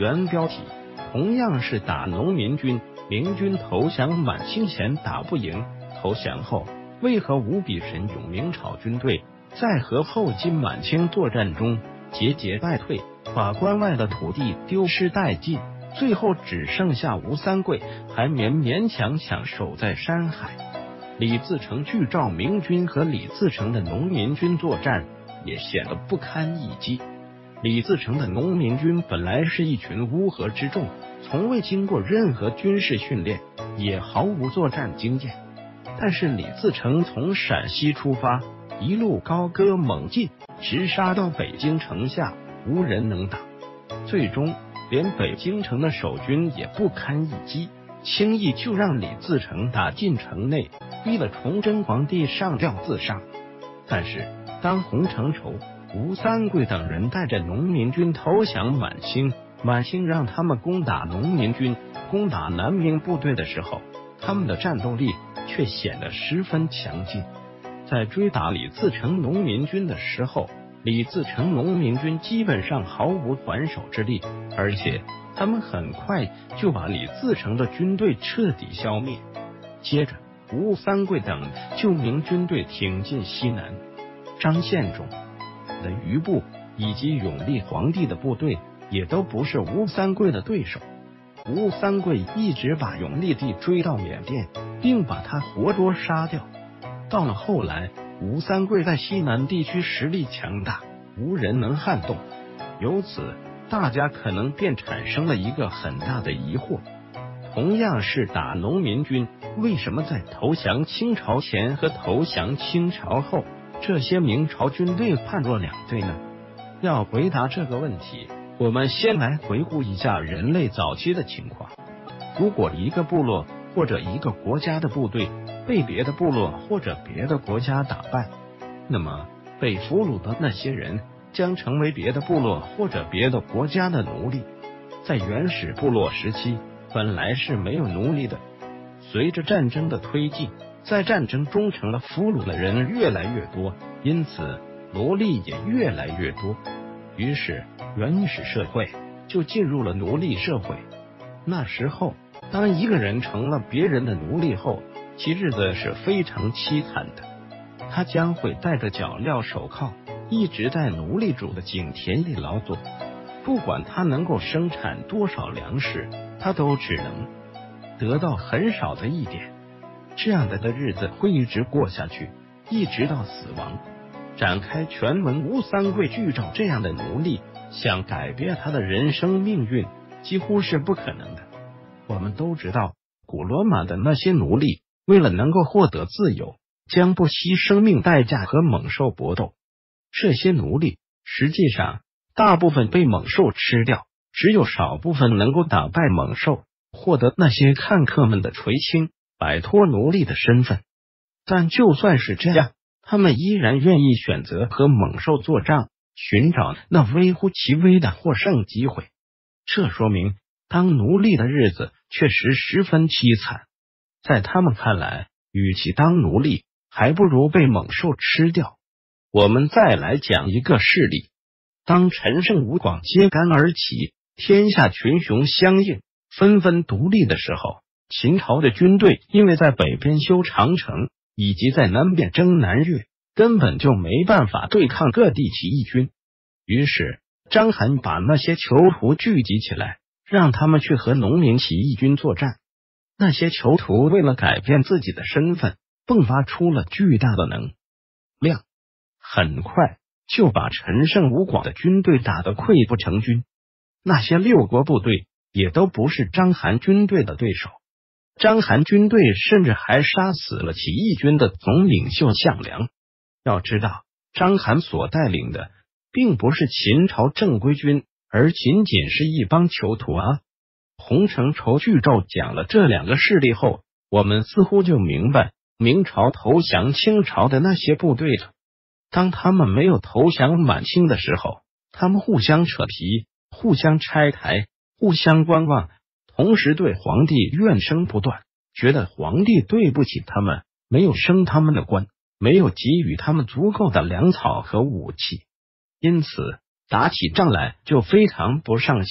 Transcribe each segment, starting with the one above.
原标题：同样是打农民军，明军投降满清前打不赢，投降后为何无比神勇？明朝军队在和后金满清作战中节节败退，把关外的土地丢失殆尽，最后只剩下吴三桂还勉强守在山海。李自成拒召明军和李自成的农民军作战也显得不堪一击。李自成的农民军本来是一群乌合之众，从未经过任何军事训练，也毫无作战经验。但是李自成从陕西出发，一路高歌猛进，直杀到北京城下，无人能挡。最终连北京城的守军也不堪一击，轻易就让李自成打进城内，逼了崇祯皇帝上吊自杀。但是当洪承畴、吴三桂等人带着农民军投降满清，满清让他们攻打农民军、攻打南明部队的时候，他们的战斗力却显得十分强劲。在追打李自成农民军的时候，李自成农民军基本上毫无还手之力，而且他们很快就把李自成的军队彻底消灭。接着吴三桂等救明军队挺进西南，张献忠的余部以及永历皇帝的部队也都不是吴三桂的对手。吴三桂一直把永历帝追到缅甸，并把他活捉杀掉。到了后来，吴三桂在西南地区实力强大，无人能撼动。由此大家可能便产生了一个很大的疑惑：同样是打农民军，为什么在投降清朝前和投降清朝后，这些明朝军队判若两队呢？要回答这个问题，我们先来回顾一下人类早期的情况。如果一个部落或者一个国家的部队被别的部落或者别的国家打败，那么被俘虏的那些人将成为别的部落或者别的国家的奴隶。在原始部落时期，本来是没有奴隶的。随着战争的推进，在战争中成了俘虏的人越来越多，因此奴隶也越来越多。于是原始社会就进入了奴隶社会。那时候，当一个人成了别人的奴隶后，其日子是非常凄惨的。他将会戴着脚镣手铐，一直在奴隶主的井田里劳作，不管他能够生产多少粮食，他都只能得到很少的一点。这样的日子会一直过下去，一直到死亡。展开全文，吴三桂拒召这样的奴隶，想改变他的人生命运，几乎是不可能的。我们都知道，古罗马的那些奴隶为了能够获得自由，将不惜生命代价和猛兽搏斗。这些奴隶实际上大部分被猛兽吃掉，只有少部分能够打败猛兽，获得那些看客们的垂青，摆脱奴隶的身份。但就算是这样，他们依然愿意选择和猛兽作战，寻找那微乎其微的获胜机会。这说明当奴隶的日子确实十分凄惨。在他们看来，与其当奴隶，还不如被猛兽吃掉。我们再来讲一个事例：当陈胜吴广揭竿而起，天下群雄相应，纷纷独立的时候，秦朝的军队因为在北边修长城，以及在南边征南越，根本就没办法对抗各地起义军。于是章邯把那些囚徒聚集起来，让他们去和农民起义军作战。那些囚徒为了改变自己的身份，迸发出了巨大的能量，很快就把陈胜吴广的军队打得溃不成军。那些六国部队也都不是章邯军队的对手。章邯军队甚至还杀死了起义军的总领袖项梁。要知道，章邯所带领的并不是秦朝正规军，而仅仅是一帮囚徒啊。洪承畴剧照讲了这两个事例后，我们似乎就明白明朝投降清朝的那些部队了。当他们没有投降满清的时候，他们互相扯皮，互相拆台，互相观望，同时对皇帝怨声不断，觉得皇帝对不起他们，没有升他们的官，没有给予他们足够的粮草和武器，因此打起仗来就非常不上心，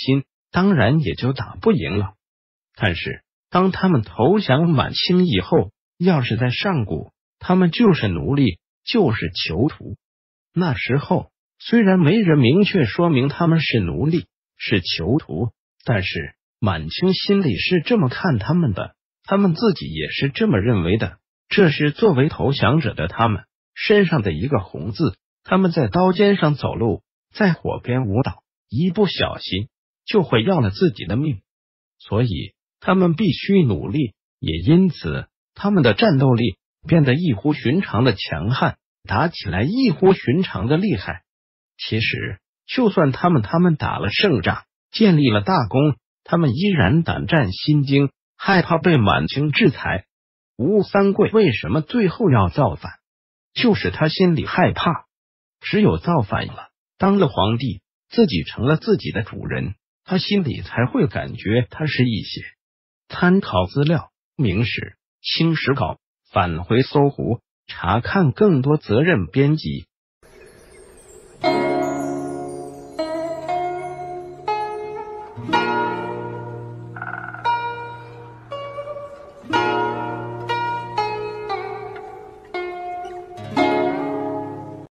当然也就打不赢了。但是当他们投降满清以后，要是在上古，他们就是奴隶，就是囚徒。那时候虽然没人明确说明他们是奴隶是囚徒，但是满清心里是这么看他们的，他们自己也是这么认为的。这是作为投降者的他们身上的一个红字，他们在刀尖上走路，在火边舞蹈，一不小心就会要了自己的命，所以他们必须努力，也因此他们的战斗力变得异乎寻常的强悍，打起来异乎寻常的厉害。其实就算他们打了胜仗，建立了大功，他们依然胆战心惊，害怕被满清制裁。吴三桂为什么最后要造反？就是他心里害怕，只有造反了，当了皇帝，自己成了自己的主人，他心里才会感觉踏实一些。参考资料：明史、清史稿，返回搜狐查看更多责任编辑。